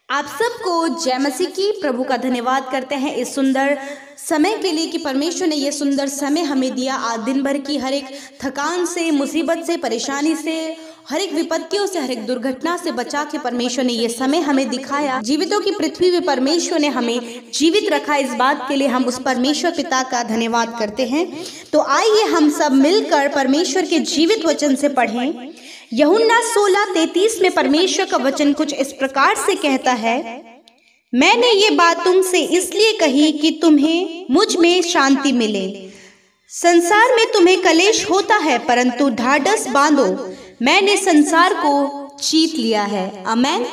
आप सबको जय मसीह की। प्रभु का धन्यवाद करते हैं इस सुंदर समय के लिए कि परमेश्वर ने ये सुंदर समय हमें दिया। आज दिन भर की हर एक थकान से, मुसीबत से, परेशानी से, हर एक विपत्तियों से, हर एक दुर्घटना से बचा के परमेश्वर ने ये समय हमें दिखाया। जीवितों की पृथ्वी में परमेश्वर ने हमें जीवित रखा। इस बात के लिए हम उस परमेश्वर पिता का धन्यवाद करते हैं। तो आइए हम सब मिलकर परमेश्वर के जीवित वचन से पढ़ें। यूहन्ना 16:33 में परमेश्वर का वचन कुछ इस प्रकार से कहता है, मैंने ये बात तुमसे इसलिए कही कि तुम्हें मुझ में शांति मिले। संसार में तुम्हें कलेश होता है, परंतु ढाढ़स बांधो, मैंने संसार को जीत लिया है। आमीन।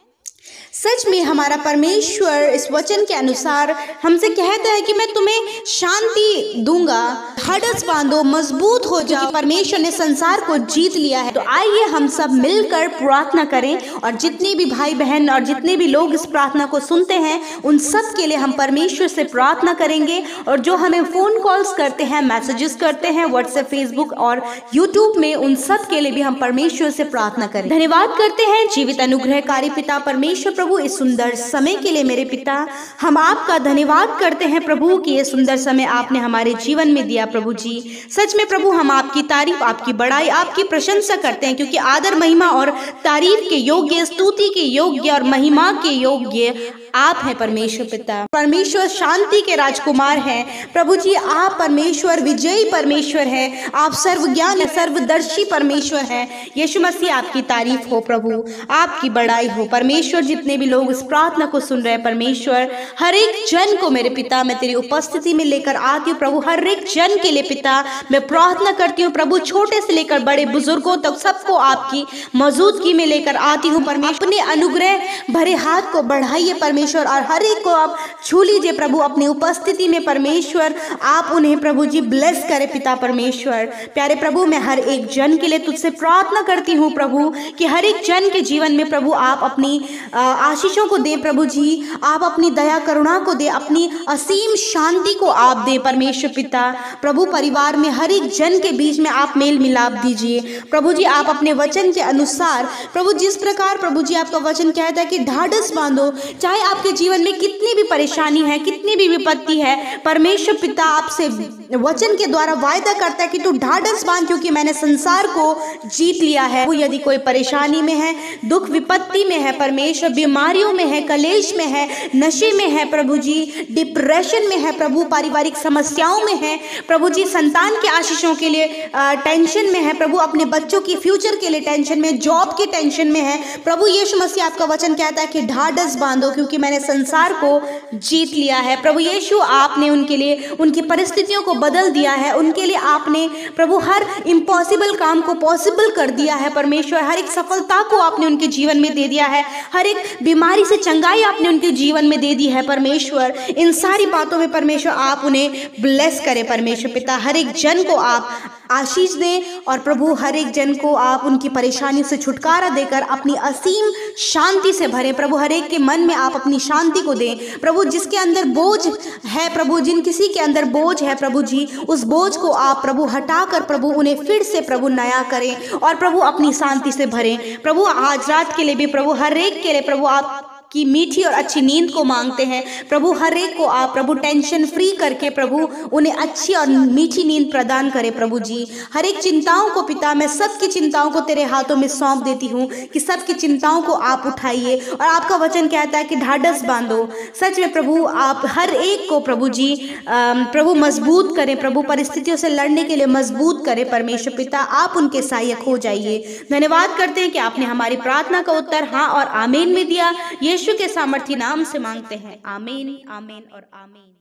सच में हमारा परमेश्वर इस वचन के अनुसार हमसे कहता है कि मैं तुम्हें शांति दूंगा, ढाढ़स बांधो, मजबूत हो जाओ। परमेश्वर ने संसार को जीत लिया है। तो आइए हम सब मिलकर प्रार्थना करें, और जितने भी भाई बहन और जितने भी लोग इस प्रार्थना को सुनते हैं उन सब के लिए हम परमेश्वर से प्रार्थना करेंगे। और जो हमें फोन कॉल्स करते हैं, मैसेजेस करते हैं व्हाट्सएप, फेसबुक और यूट्यूब में, उन सब के लिए भी हम परमेश्वर से प्रार्थना करें। धन्यवाद करते हैं जीवित अनुग्रहकारी पिता परमेश्वर प्रभु, इस सुंदर समय के लिए मेरे पिता हम आपका धन्यवाद करते हैं प्रभु कि ये सुंदर समय आपने हमारे जीवन में दिया। प्रभु जी सच में प्रभु हम आपकी तारीफ, आपकी बड़ाई, आपकी प्रशंसा करते हैं, क्योंकि आदर, महिमा और तारीफ के योग्य, स्तुति के योग्य और महिमा के योग्य आप हैं परमेश्वर पिता। परमेश्वर शांति के राजकुमार हैं प्रभु जी। आप परमेश्वर विजयी परमेश्वर हैं। आप सर्वज्ञान, सर्वदर्शी परमेश्वर हैं। यीशु मसीह आपकी तारीफ हो प्रभु, आपकी बड़ाई हो परमेश्वर। जितने भी लोग इस प्रार्थना को सुन रहे हैं परमेश्वर, हर एक जन को मेरे पिता मैं तेरी उपस्थिति में लेकर आती हूँ प्रभु। हर एक जन के लिए पिता मैं प्रार्थना करती हूँ प्रभु, छोटे से लेकर बड़े बुजुर्गों तक सबको आपकी मौजूदगी में लेकर आती हूँ परमेश्वर। अपने अनुग्रह भरे हाथ को बढ़ाइए परमेश्वर, और हर एक को आप छू लीजिए प्रभु अपनी उपस्थिति में परमेश्वर। आप उन्हें प्रभु जी ब्लेस करें पिता परमेश्वर। प्यारे प्रभु मैं हर एक जन के लिए तुझसे प्रार्थना करती हूँ प्रभु कि हर एक जन के जीवन में प्रभु आप अपनी आशीषों को दे प्रभु जी। आप अपनी दया करुणा को दे, अपनी असीम शांति को आप दे परमेश्वर पिता। प्रभु परिवार में हर एक जन के बीच में आप मेल मिलाप दीजिए प्रभु जी। आप अपने वचन के अनुसार प्रभु जिस प्रकार प्रभु जी आपका वचन कहता है कि ढाढ़स बांधो, चाहे आपके जीवन में कितनी भी परेशानी है, कितनी भी विपत्ति है, परमेश्वर पिता आपसे वचन के द्वारा वायदा करता है कि तू ढाढ़स बांध, क्योंकि मैंने संसार को जीत लिया है। वो यदि कोई परेशानी में है, दुख विपत्ति में है परमेश्वर, बीमारियों में है, कलेश में है, नशे में है प्रभु जी, डिप्रेशन में है प्रभु, पारिवारिक समस्याओं में है प्रभु जी, संतान के आशीषों के लिए टेंशन में है प्रभु, अपने बच्चों की फ्यूचर के लिए टेंशन में, जॉब की टेंशन में है प्रभु। यीशु मसीह आपका वचन कहता है कि ढाढ़स बांधो, क्योंकि मैंने संसार को जीत लिया है प्रभु यीशु। आपने उनके लिए उनकी परिस्थितियों को बदल दिया है। उनके लिए आपने प्रभु हर इम्पॉसिबल काम को पॉसिबल कर दिया है परमेश्वर। हर एक सफलता को आपने उनके जीवन में दे दिया है। हर एक बीमारी से चंगाई आपने उनके जीवन में दे दी है परमेश्वर। इन सारी बातों में परमेश्वर आप उन्हें ब्लेस करें परमेश्वर पिता। हर एक जन को आप आशीष दें, और प्रभु हर एक जन को आप उनकी परेशानी से छुटकारा देकर अपनी असीम शांति से भरें प्रभु। हर एक के मन में आप अपनी शांति को दें प्रभु। जिसके अंदर बोझ है प्रभु, जिन किसी के अंदर बोझ है प्रभु जी, उस बोझ को आप प्रभु हटाकर प्रभु उन्हें फिर से प्रभु नया करें, और प्रभु अपनी शांति से भरें प्रभु। आज रात के लिए भी प्रभु हर एक के लिए प्रभु आप की मीठी और अच्छी नींद को मांगते हैं प्रभु। हर एक को आप प्रभु टेंशन फ्री करके प्रभु उन्हें अच्छी और मीठी नींद प्रदान करें प्रभु जी। हर एक चिंताओं को पिता मैं सबकी चिंताओं को तेरे हाथों में सौंप देती हूँ कि सबकी चिंताओं को आप उठाइए। और आपका वचन कहता है कि ढाढ़स बांधो। सच में प्रभु आप हर एक को प्रभु जी प्रभु मजबूत करें प्रभु, परिस्थितियों से लड़ने के लिए मजबूत करें परमेश्वर पिता। आप उनके सहायक हो जाइए। धन्यवाद करते हैं कि आपने हमारी प्रार्थना का उत्तर हाँ और आमीन में दिया। यीशु के सामर्थी नाम से मांगते हैं, आमीन, आमीन और आमीन।